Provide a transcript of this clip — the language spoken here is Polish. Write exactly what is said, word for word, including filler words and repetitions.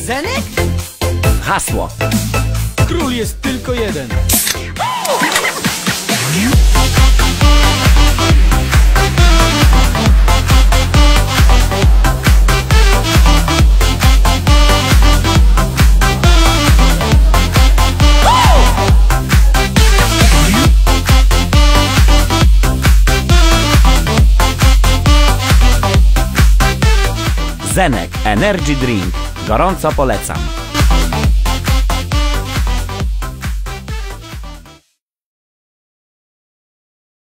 Zenek? Hasło. Król jest tylko jeden. Zenek Energy Drink. Gorąco polecam.